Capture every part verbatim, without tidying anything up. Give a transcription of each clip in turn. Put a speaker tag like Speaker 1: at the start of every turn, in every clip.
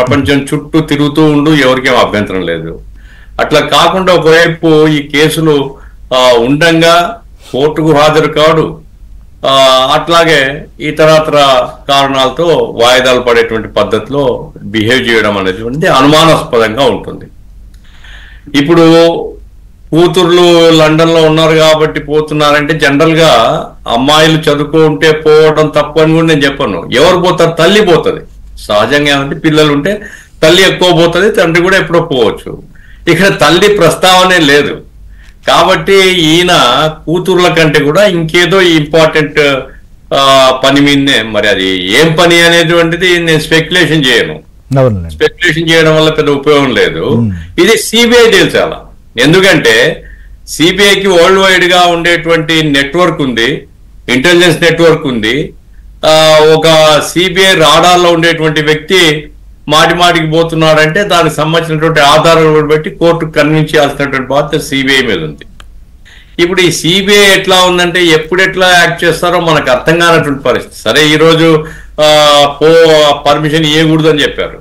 Speaker 1: ప్రపంచం చుట్టూ తిరుగుతూ ఉండు, ఎవరికేం అభ్యంతరం లేదు. అట్లా కాకుండా ఒకవైపు ఈ కేసులు ఉండంగా కోర్టుకు హాజరు కాడు, అట్లాగే ఇతరత్ర కారణాలతో వాయిదాలు పడేటువంటి పద్ధతిలో బిహేవ్ చేయడం అనేటువంటిది అనుమానాస్పదంగా ఉంటుంది. ఇప్పుడు కూతుర్లు లండన్ లో ఉన్నారు కాబట్టి పోతున్నారంటే జనరల్ గా అమ్మాయిలు చదువుకుంటే పోవడం తప్పు అని కూడా నేను చెప్పను. ఎవరు పోతారు? తల్లి పోతుంది. సహజంగా ఏమంటే పిల్లలు ఉంటే తల్లి ఎక్కువ పోతుంది, తండ్రి కూడా ఎప్పుడో పోవచ్చు. ఇక్కడ తల్లి ప్రస్తావనే లేదు కాబట్టి ఈయన కూతుర్ల కంటే కూడా ఇంకేదో ఇంపార్టెంట్ పని మీదనే, మరి అది ఏం పని అనేటువంటిది నేను స్పెక్యులేషన్ చేయను. స్పెక్యులేషన్ చేయడం వల్ల పెద్ద ఉపయోగం లేదు. ఇది సిబిఐ తేల్చాల. ఎందుకంటే సిబిఐకి వరల్డ్ వైడ్ గా ఉండేటువంటి నెట్వర్క్ ఉంది, ఇంటెలిజెన్స్ నెట్వర్క్ ఉంది. ఒక సిబిఐ రాడార్లో ఉండేటువంటి వ్యక్తి మాటి మాటికి పోతున్నాడంటే దానికి సంబంధించినటువంటి ఆధారాలు బట్టి కోర్టుకు కన్విన్స్ చేయాల్సినటువంటి బాధ్యత సిబిఐ మీద ఉంది. ఇప్పుడు ఈ సిబిఐ ఎట్లా ఉందంటే ఎప్పుడు ఎట్లా యాక్ట్ చేస్తారో మనకు అర్థం కానటువంటి పరిస్థితి. సరే ఈ రోజు పో పర్మిషన్ ఇవ్వకూడదు అని చెప్పారు,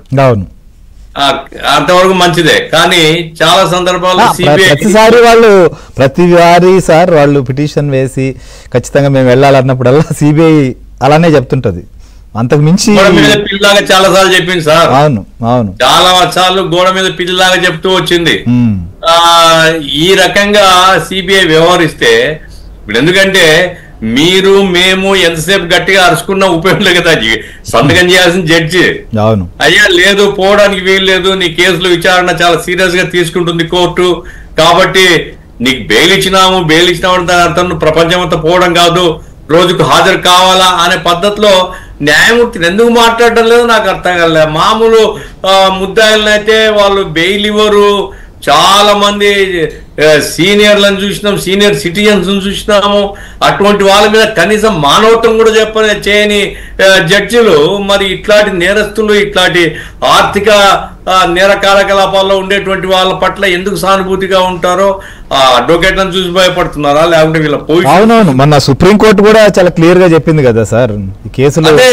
Speaker 1: అంతవరకు మంచిదే. కానీ చాలా సందర్భాల్లో
Speaker 2: ప్రతిసారి వాళ్ళు ప్రతిసారి సార్ వాళ్ళు పిటిషన్ వేసి ఖచ్చితంగా మేము వెళ్ళాలన్నప్పుడల్లా సిబిఐ అలానే చెప్తుంటది. అంతకు మించి
Speaker 1: పిల్లలాగా చాలా సార్లు చెప్పింది సార్.
Speaker 2: అవును అవును
Speaker 1: చాలా సార్లు గోడ మీద పిల్లలాగా చెప్తూ వచ్చింది. ఆ ఈ రకంగా సిబిఐ వ్యవహరిస్తే ఇప్పుడు ఎందుకంటే మీరు మేము ఎంతసేపు గట్టిగా అరుచుకున్నా ఉపయోగం లేదు కదా. సంతకం చేయాల్సిన జడ్జి
Speaker 2: అవును
Speaker 1: అయ్యా లేదు పోవడానికి వీలు లేదు, నీ కేసులు విచారణ చాలా సీరియస్ గా తీసుకుంటుంది కోర్టు, కాబట్టి నీకు బెయిల్ ఇచ్చినాము, బెయిల్ ఇచ్చినామంటే అతను ప్రపంచం అంతా పోవడం కాదు, రోజుకు హాజరు కావాలా అనే పద్ధతిలో న్యాయమూర్తిని ఎందుకు మాట్లాడటం లేదు నాకు అర్థం కాలేదు. మామూలు ముద్దాయిలనైతే వాళ్ళు బెయిల్ ఇవ్వరు. చాలా మంది సీనియర్లను చూసినాం, సీనియర్ సిటిజన్స్ చూసినాము. అటువంటి వాళ్ళ మీద కనీసం మానవత్వం కూడా చెప్పని చేయని జడ్జిలు మరి ఇట్లాంటి నేరస్తులు, ఇట్లాంటి ఆర్థిక నేర కార్యకలాపాల్లో ఉండేటువంటి వాళ్ళ పట్ల ఎందుకు సానుభూతిగా ఉంటారో ఆ అడ్వకేట్లను చూసి భయపడుతున్నారా లేకుంటే వీళ్ళ పొజిషన్?
Speaker 2: అవునవును, మన సుప్రీంకోర్టు కూడా చాలా క్లియర్ గా చెప్పింది కదా సార్ ఈ కేసులో.
Speaker 1: అదే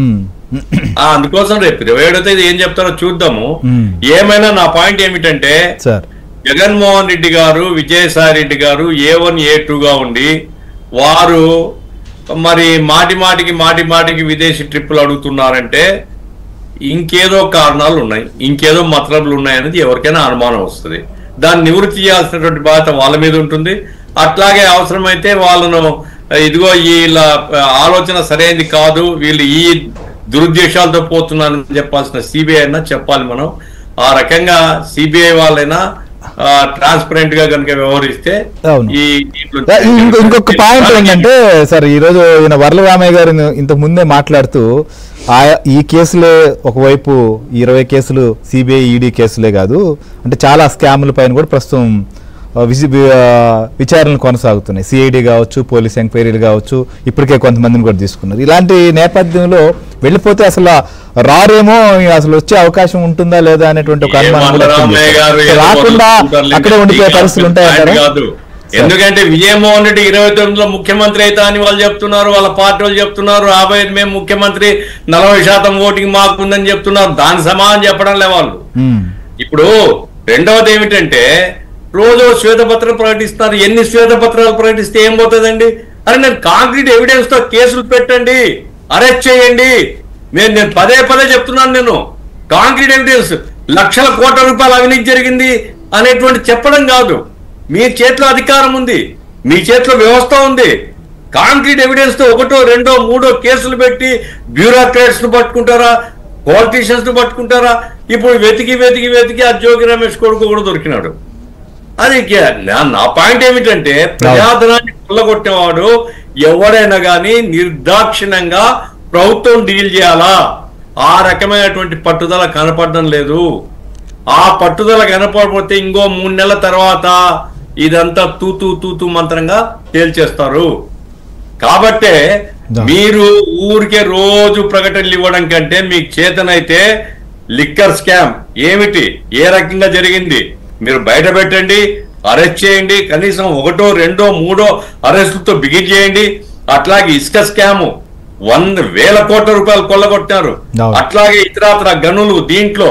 Speaker 1: అందుకోసం రేపు ఇరవై ఏడో తేదీ ఏం చెప్తారో చూద్దాము. ఏమైనా నా పాయింట్ ఏమిటంటే జగన్మోహన్ రెడ్డి గారు, విజయసాయి రెడ్డి గారు ఏ వన్ ఏ టూగా ఉండి వారు మరి మాటి మాటికి మాటి మాటికి విదేశీ ట్రిప్పులు అడుగుతున్నారంటే ఇంకేదో కారణాలు ఉన్నాయి, ఇంకేదో మతలబులు ఉన్నాయనేది ఎవరికైనా అనుమానం వస్తుంది. దాన్ని నివృత్తి చేయాల్సినటువంటి బాధ్యత వాళ్ళ మీద ఉంటుంది. అట్లాగే అవసరమైతే వాళ్ళను ఇదిగో వీళ్ళ ఆలోచన సరైనది కాదు, వీళ్ళు ఈ దురుద్దేశాలతో పోతున్నారని చెప్పాల్సిన సిబిఐ అయినా చెప్పాలి మనం. ఆ రకంగా సిబిఐ వాళ్ళైనా ట్రాన్స్పరెంట్ గా కనుక వ్యవహరిస్తే.
Speaker 2: ఇంకొక పాయింట్ ఏంటంటే సార్ ఈ రోజు ఈయన వరల రామయ్య గారు ఇంతకు ముందే మాట్లాడుతూ ఈ కేసులే ఒకవైపు ఇరవై కేసులు సిబిఐ ఈడీ కేసులే కాదు అంటే చాలా స్కాముల పైన కూడా ప్రస్తుతం విచారణలు కొనసాగుతున్నాయి. సిఐడి కావచ్చు, పోలీస్ ఎంక్వైరీలు కావచ్చు, ఇప్పటికే కొంతమందిని కూడా తీసుకున్నారు. ఇలాంటి నేపథ్యంలో వెళ్ళిపోతే అసలు రారేమో, అసలు వచ్చే అవకాశం ఉంటుందా లేదా అనేటువంటి ఒక అనుమానం రాకుండా అక్కడే ఉండిపోయే పరిస్థితులు ఉంటాయంటారు.
Speaker 1: ఎందుకంటే విజయమోహన్ రెడ్డి ఇరవై తొమ్మిదిలో ముఖ్యమంత్రి అవుతా అని వాళ్ళు చెప్తున్నారు, వాళ్ళ పార్టీ వాళ్ళు చెప్తున్నారు. రాబోయే మేము ముఖ్యమంత్రి నలభై శాతం ఓటింగ్ మాకుందని చెప్తున్నారు. దాని సమానం చెప్పడం లే వాళ్ళు. ఇప్పుడు రెండవది ఏమిటంటే రోజు శ్వేతపత్రం ప్రకటిస్తున్నారు. ఎన్ని శ్వేతపత్రాలు ప్రకటిస్తే ఏం పోతుందండి? అరే నేను కాంక్రీట్ ఎవిడెన్స్ తో కేసులు పెట్టండి, అరెస్ట్ చేయండి. నేను నేను పదే పదే చెప్తున్నాను, నేను కాంక్రీట్ ఎవిడెన్స్ లక్షల కోట్ల రూపాయల అవినీతి జరిగింది అనేటువంటి చెప్పడం కాదు. మీ చేతిలో అధికారం ఉంది, మీ చేతిలో వ్యవస్థ ఉంది. కాంక్రీట్ ఎవిడెన్స్ తో ఒకటో రెండో మూడో కేసులు పెట్టి బ్యూరోక్రాట్స్ ను పట్టుకుంటారా, పాలిటీషియన్స్ ను పట్టుకుంటారా? ఇప్పుడు వెతికి వెతికి వెతికి ఆ జోగి రమేష్ కొడుకు కూడా దొరికినాడు. అది నా పాయింట్ ఏమిటంటే ప్రజాధనాన్ని కొల్లగొట్టేవాడు ఎవరైనా కానీ నిర్దాక్షిణ్యంగా ప్రభుత్వం డీల్ చేయాలా. ఆ రకమైనటువంటి పట్టుదల కనపడడం లేదు. ఆ పట్టుదల కనపడకపోతే ఇంకో మూడు నెలల తర్వాత ఇదంతా తూతూ తూతూ మంత్రంగా తేల్చేస్తారు. కాబట్టే మీరు ఊరికే రోజు ప్రకటనలు ఇవ్వడం కంటే మీకు చేతనైతే లిక్కర్ స్కామ్ ఏమిటి, ఏ రకంగా జరిగింది మీరు బయట పెట్టండి, అరెస్ట్ చేయండి. కనీసం ఒకటో రెండో మూడో అరెస్టులతో బిగిన్ చేయండి. అట్లాగే ఇసుక స్కాము వంద వేల కోట్ల రూపాయలు కొల్లగొట్టారు. అట్లాగే ఇతరాతర గనులు దీంట్లో